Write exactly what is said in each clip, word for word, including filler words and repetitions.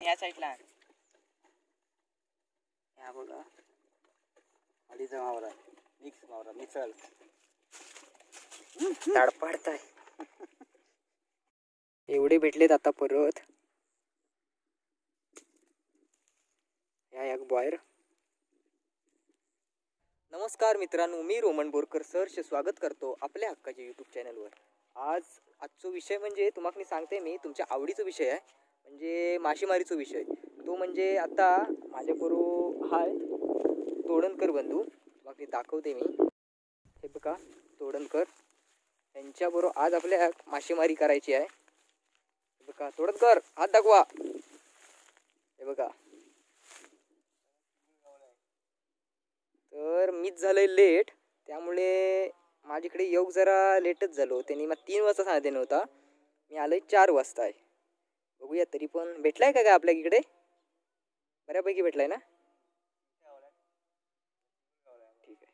या साईडला या बघा अडीचा मावरा मिक्स मावरा मिसळ ताडपाडताय एवढे भेटलेत आता परत या एक बाहेर. नमस्कार मित्रांनो, मी रोमन बोरकर सहर्ष स्वागत करतो आपल्या हक्काच्या यूट्यूब चॅनलवर. आज आजचा विषय म्हणजे तुम्हाला सांगते मी तुमच्या आवडीचा विषय आहे, म्हणजे मासेमारीचा विषय. तो म्हणजे आता माझ्याबरोबर हाय तोडणकर बंधू, मग दाखवते मी. हे बघा तोडणकर यांच्याबरोबर आज आपल्या मासेमारी करायची आहे. हे बघा तोडणकर हात दाखवा. हे बघा तर मीच झालंय लेट, त्यामुळे माझ्याकडे येऊ जरा लेटच झालो. त्यांनी मग तीन वाजता सांगितलं नव्हता, मी आलोय चार वाजता आहे. बघूया तरी पण भेटलाय का काय आपल्या इकडे, बऱ्यापैकी भेटलाय ना. ठीक आहे.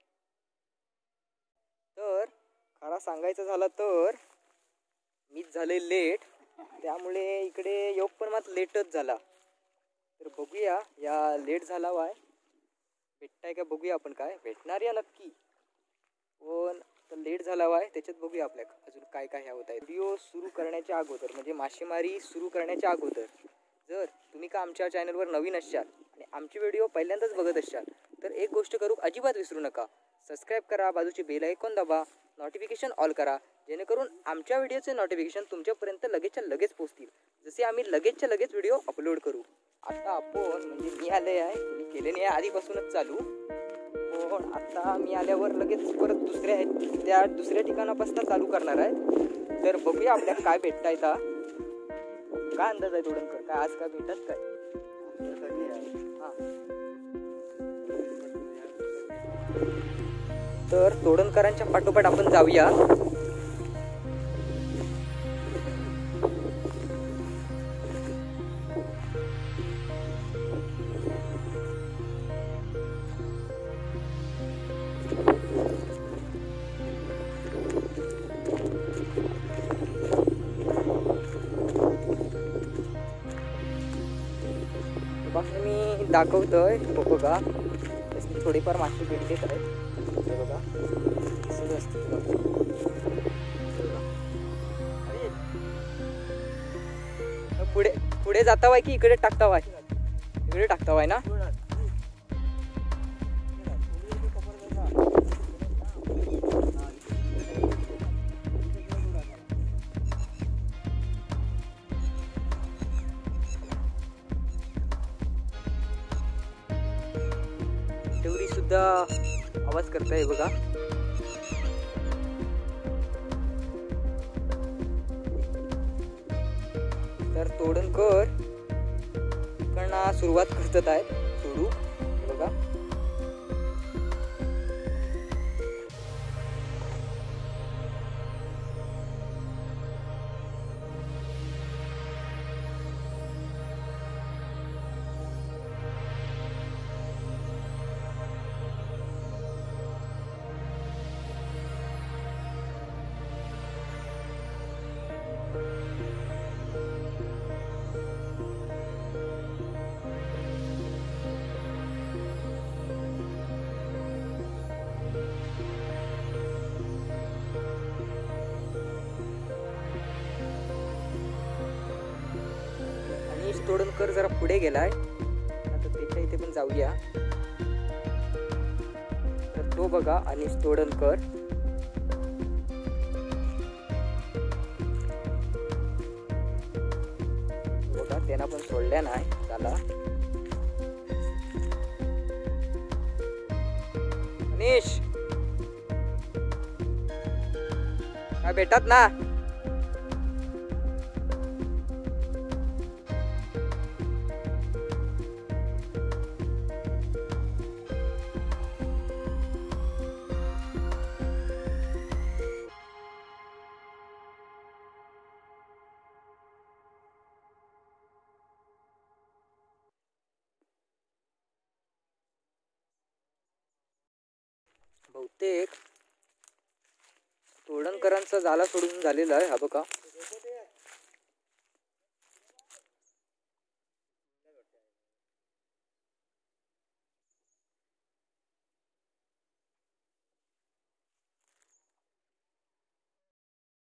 तर खरा सांगायचं झालं तर मीच झाले लेट, त्यामुळे इकडे योग पण मात्र लेटच झाला. तर बघूया या लेट झाला वाय भेटताय का बघूया आपण. काय भेटणार या नक्की, पण तर लेट झाला वाय त्याच्यात बघूया आपल्या अजून काय काय होत आहे. व्हिडिओ सुरू करण्याच्या अगोदर म्हणजे मासेमारी सुरू करण्याच्या अगोदर जर तुम्ही का आमच्या चॅनलवर नवीन असाल आणि आमचे व्हिडिओ पहिल्यांदाच बघत असाल तर एक गोष्ट करू अजिबात विसरू नका, सबस्क्राईब करा, बाजूचे बेल आयकॉन दाबा, नोटिफिकेशन ऑल करा, जेणेकरून आमच्या व्हिडिओचे नोटिफिकेशन तुमच्यापर्यंत लगेचच्या लगेच पोहोचतील, जसे आम्ही लगेचच्या लगेच व्हिडिओ अपलोड करू. आता आपण म्हणजे मी आले आहे, मी केले नाही आधीपासूनच चालू, पण आता मी आल्यावर लगेच परत दुसऱ्या आहेत त्या दुसऱ्या ठिकाणापासून चालू करणार आहे. तर बघूया आपल्याला काय भेटता येता. काय अंदाज आहे तोडणकर, काय आज काय भेटत काय. हां तर तोडणकरांच्या पाठोपाठ आपण जाऊया. मी दाखवतोय बघा, थोडीफार मासे भेटत आहे बघा. पुढे पुढे जाता वाय की इकडे टाकता वाय, इकडे टाकता वाय ना. तेवढी सुद्धा आवाज करताय बघा. तर तोडणकर इकडनं सुरुवात करतात आहे सोडू बघा. तोडणकर जरा पुढे गेलाय, आता त्याच्या इथे पण जाऊया. तर तो बघा अनिश तोडणकर बघा, त्यांना पण सोडल्या नाही. चला अनिश काय भेटत ना. बहुतेक तोडणकरांचा जाला सोडून झालेला आहे. हा बघा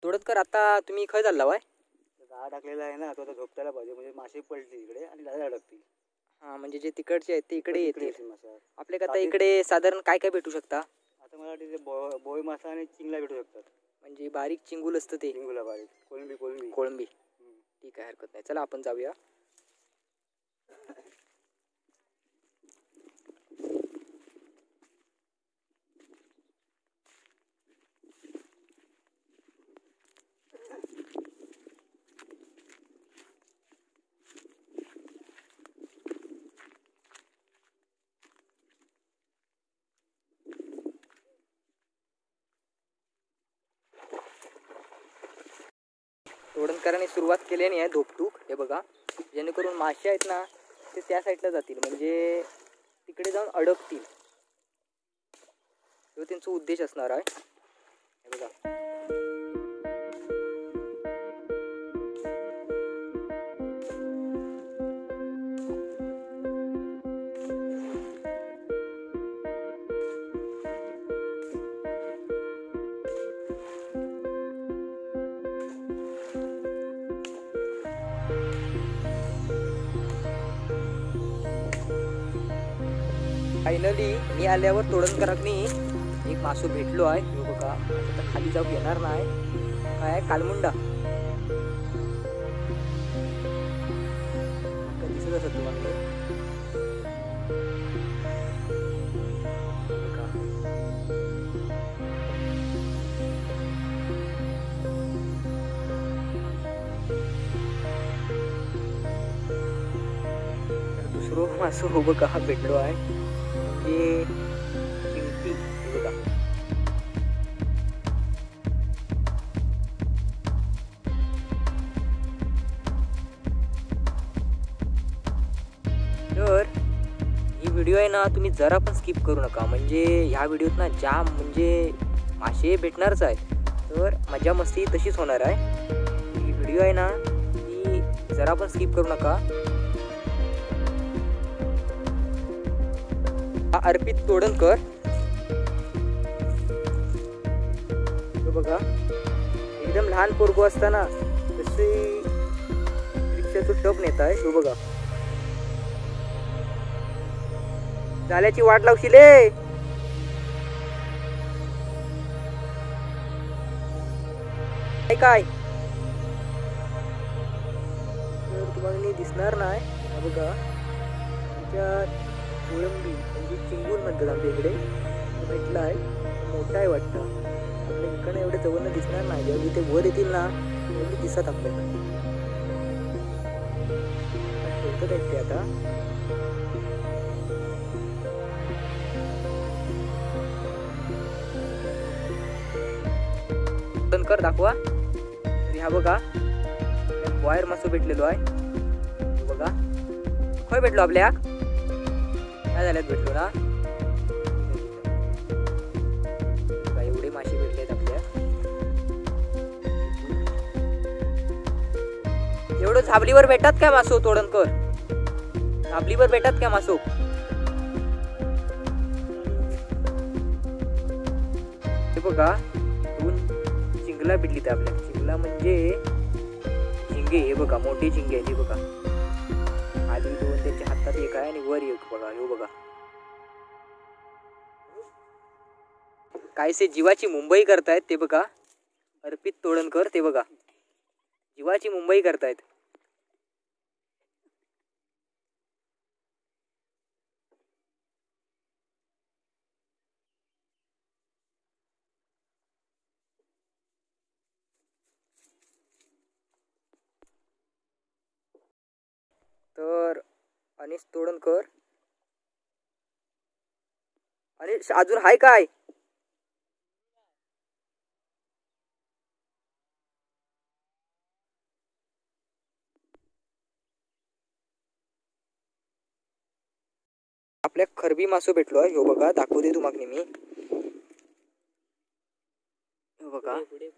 तोडणकर आता तुम्ही खय चालला वाय? दहा टाकलेला आहे ना, तो आता झोपतायला पाहिजे म्हणजे मासे पडतील इकडे आणि दादा अडकतील. हां म्हणजे जे तिकडचे आहेत ते इकडे येतील. मासे आपल्याकडे आता इकडे साधारण काय काय भेटू शकता? आता मला वाटते बो बोई मासा आणि चिंगला भेटू शकतात. म्हणजे बारीक चिंगूल असतं ते? चिंगूला बारीक. कोळंबी कोळंबी कोळंबी ठीक आहे, हरकत नाही. चला आपण जाऊया. तोडणकरांनी सुरुवात केल्याने आहे धोपटूक. हे बघा, जेणेकरून मासे आहेत ना ते त्या साईडला जातील, म्हणजे तिकडे जाऊन अडकतील. तो त्यांचा उद्देश असणार आहे. हे बघा, फायनली मी आल्यावर तोडणकरांनी एक मासो भेटलो आहे. हे बघा, आता खाली जाऊ येणार नाही. काय कालमुंडा दिसत असत तुम्हाला. दुसरं मासो हो बघा हा भेटलो आहे, म्हणजे चिमटी. हे बघा, तर ही व्हिडिओ आहे ना तुम्ही जरा पण स्किप करू नका. म्हणजे ह्या व्हिडिओत ना जाम म्हणजे मासे भेटणारच आहेत, तर मजा मस्ती तशीच होणार आहे. ही व्हिडिओ आहे ना ती जरा पण स्किप करू नका. अर्पित तोडणकर बघा, एकदम लहान पोरगो असताना तसे रिक्षाचं टप नेत आहे. तो बघा, जाल्याची वाट लावशील ए. काय तर तुम्हाला दिसणार नाही. बघा, त्याच्यात कोळंबी म्हणजे चिंगूल म्हणतात आमच्या इकडे भेटला आहे. मोठा आहे वाटतं. आपल्या इकडे एवढे जवळ दिसणार नाही. जेव्हा ते वर येतील ना एवढी दिसत आपल्याला. ठेवतात आहेत ते आता. तोडणकर दाखवा. ह्या बघा, वायर मासो भेटलेलो आहे. बघा, खय भेटलो आपल्या काय झाल्यात भेटलो ना. एवढे मासे भेटले आहेत आपल्या. एवढं झाबलीवर भेटतात काय मासो तोडणकर? झाबलीवर भेटतात काय मासो? हे बघा, दोन चिंगला भेटली तर आपल्या. चिंगला म्हणजे झिंगे. हे बघा, मोठी झिंगे आहे. हे बघा, खाली दोन त्यांच्या हातात एक आहे आणि वर एक. बघा, हे बघा, कायसे जीवाची मुंबई करतायत ते बघा. अर्पित तोडणकर ते बघा, जीवाची मुंबई करतायत. तर अनिश तोडणकर, अनिश अजून हाय काय? आपल्या खरबी मासो भेटलो आहे. ह्यो बघा, दाखवते तुम्हाला मी. ह्यो बघा,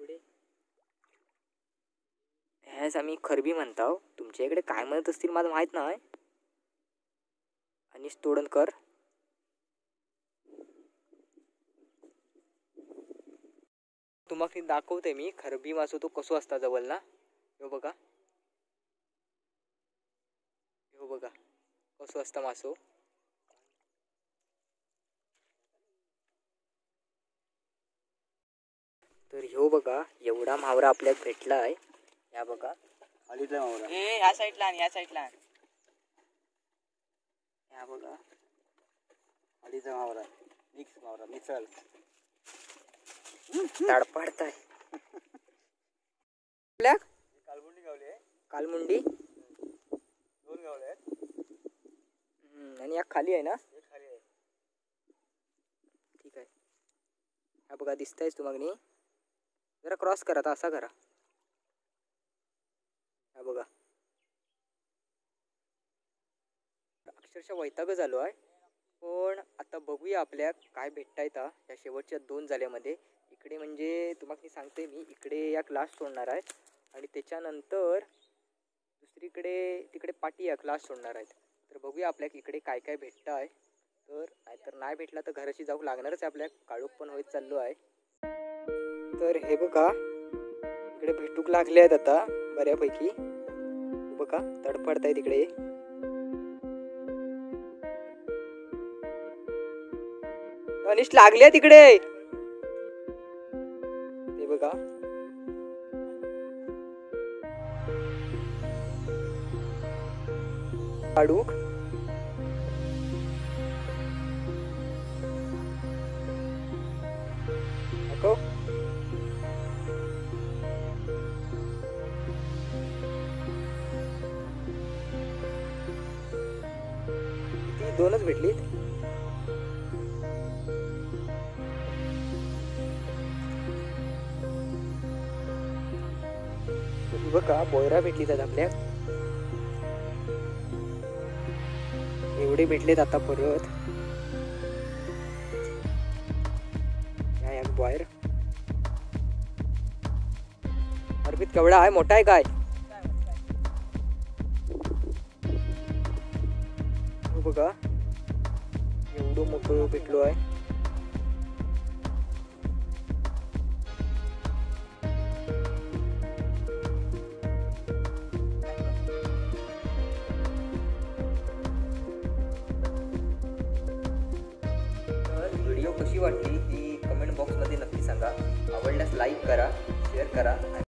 ह्याच आम्ही खरबी म्हणताव. तुमच्या इकडे काय म्हणत असतील मला माहित नाही. अनिश तोडणकर, तुम्हाला दाखवते मी खरबी मासो तो कसो असता जवळ ना. हो बघा, हो बघा कसो असता मासो. तर ह्यो बघा एवढा मावरा आपल्याक भेटला आहे. या बघा अडीचा मावरा. ए ह्या साईडला आणि ह्या साईडला या बघा अडीचा मावरा मिक्स मावरा मिसळ ताडपाडताय आपल्या कालमुंडी गावली आहे. कालमुंडी दोन गावले आहेत. हम्म, आणि या खाली आहे ना. एक खाली आहे. ठीक आहे. हा बघा दिसतायच तुम्हाला. जरा क्रॉस करा आता, असा करा. हा बघा अक्षरशः वैताग झालो आहे. पण आता बघूया आपल्या काय भेटता येतं या शेवटच्या दोन जाल्यामध्ये. इकडे म्हणजे तुम्हाला सांगते मी, इकडे या क्लास सोडणार आहेत आणि त्याच्यानंतर दुसरीकडे तिकडे पाटी या क्लास सोडणार आहेत. तर बघूया आपल्याक इकडे काय काय भेटतं आहे. तर नाहीतर नाही भेटला तर घराशी जाऊ लागणारच आहे. आपल्या काळोख पण होत चाललो आहे. तर हे बघा इकडे भेटूक लागले आहेत आता बऱ्यापैकी. बघा तडफडतायत इकडे. अनिश लागले तिकडे ते बघा. काढूक नको. ती दोनच भेटलीत. बघा बोयरा भेटली तर आपल्या एवढे भेटलेत आता परत. या एक बॉयर अर्पित केवढा आहे, मोठा आहे काय. बघा एवढं मोठं भेटलो आहे. व्हिडिओ कशी वाटली ती कमेंट बॉक्समध्ये नक्की सांगा. आवडल्यास लाईक करा, शेअर करा.